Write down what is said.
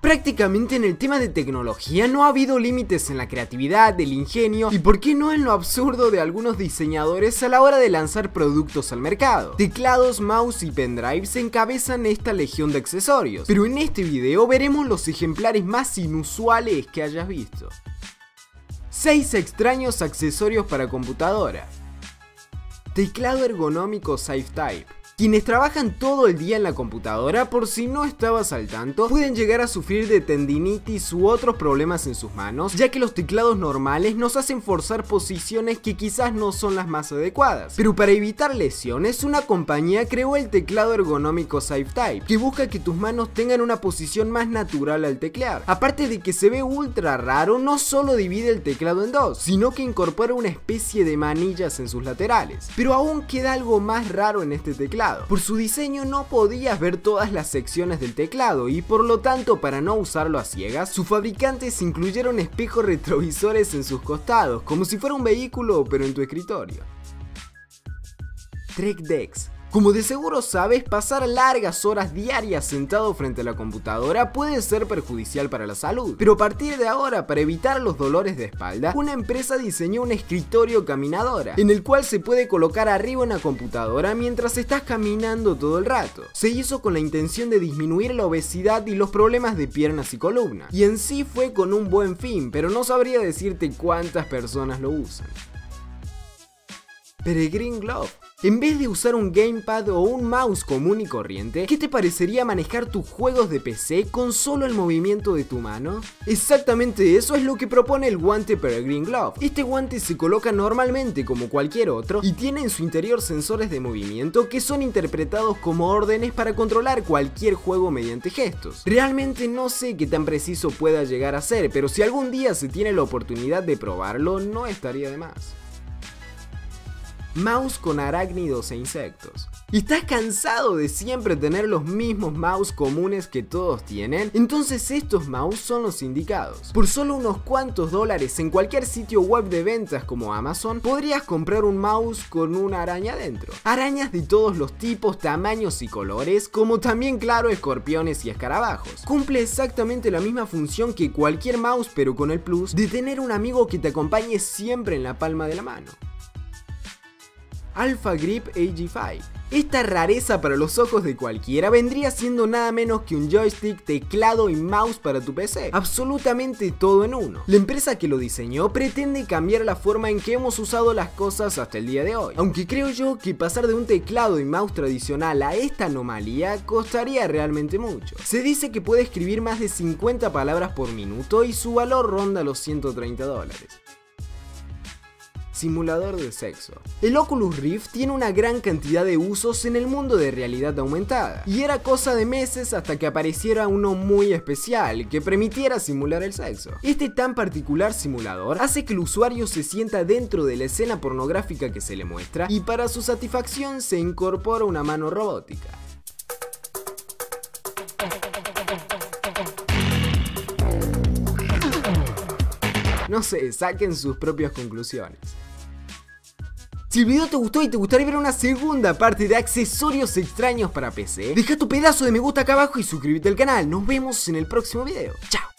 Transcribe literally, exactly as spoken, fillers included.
Prácticamente en el tema de tecnología no ha habido límites en la creatividad, el ingenio y por qué no en lo absurdo de algunos diseñadores a la hora de lanzar productos al mercado. Teclados, mouse y pendrives encabezan esta legión de accesorios, pero en este video veremos los ejemplares más inusuales que hayas visto. seis extraños accesorios para computadora. Teclado ergonómico SafeType. Quienes trabajan todo el día en la computadora, por si no estabas al tanto, pueden llegar a sufrir de tendinitis u otros problemas en sus manos, ya que los teclados normales nos hacen forzar posiciones que quizás no son las más adecuadas. Pero para evitar lesiones, una compañía creó el teclado ergonómico SafeType, que busca que tus manos tengan una posición más natural al teclear. Aparte de que se ve ultra raro, no solo divide el teclado en dos, sino que incorpora una especie de manillas en sus laterales. Pero aún queda algo más raro en este teclado. Por su diseño no podías ver todas las secciones del teclado y por lo tanto, para no usarlo a ciegas, sus fabricantes incluyeron espejos retrovisores en sus costados, como si fuera un vehículo pero en tu escritorio. TrekDex. Como de seguro sabes, pasar largas horas diarias sentado frente a la computadora puede ser perjudicial para la salud. Pero a partir de ahora, para evitar los dolores de espalda, una empresa diseñó un escritorio caminadora, en el cual se puede colocar arriba una computadora mientras estás caminando todo el rato. Se hizo con la intención de disminuir la obesidad y los problemas de piernas y columna. Y en sí fue con un buen fin, pero no sabría decirte cuántas personas lo usan. Peregrine Glove. En vez de usar un gamepad o un mouse común y corriente, ¿qué te parecería manejar tus juegos de P C con solo el movimiento de tu mano? Exactamente eso es lo que propone el guante Peregrine Glove. Este guante se coloca normalmente como cualquier otro y tiene en su interior sensores de movimiento que son interpretados como órdenes para controlar cualquier juego mediante gestos. Realmente no sé qué tan preciso pueda llegar a ser, pero si algún día se tiene la oportunidad de probarlo, no estaría de más. Mouse con arácnidos e insectos. ¿Estás cansado de siempre tener los mismos mouse comunes que todos tienen? Entonces estos mouse son los indicados. Por solo unos cuantos dólares en cualquier sitio web de ventas como Amazon, podrías comprar un mouse con una araña dentro. Arañas de todos los tipos, tamaños y colores, como también, claro, escorpiones y escarabajos. Cumple exactamente la misma función que cualquier mouse, pero con el plus de tener un amigo que te acompañe siempre en la palma de la mano. Alpha Grip A G cinco. Esta rareza para los ojos de cualquiera vendría siendo nada menos que un joystick, teclado y mouse para tu P C. Absolutamente todo en uno. La empresa que lo diseñó pretende cambiar la forma en que hemos usado las cosas hasta el día de hoy. Aunque creo yo que pasar de un teclado y mouse tradicional a esta anomalía costaría realmente mucho. Se dice que puede escribir más de cincuenta palabras por minuto y su valor ronda los ciento treinta dólares. Simulador de sexo. El Oculus Rift tiene una gran cantidad de usos en el mundo de realidad aumentada, y era cosa de meses hasta que apareciera uno muy especial que permitiera simular el sexo. Este tan particular simulador hace que el usuario se sienta dentro de la escena pornográfica que se le muestra y para su satisfacción se incorpora una mano robótica. No sé, saquen sus propias conclusiones. Si el video te gustó y te gustaría ver una segunda parte de accesorios extraños para P C, deja tu pedazo de me gusta acá abajo y suscríbete al canal. Nos vemos en el próximo video. Chao.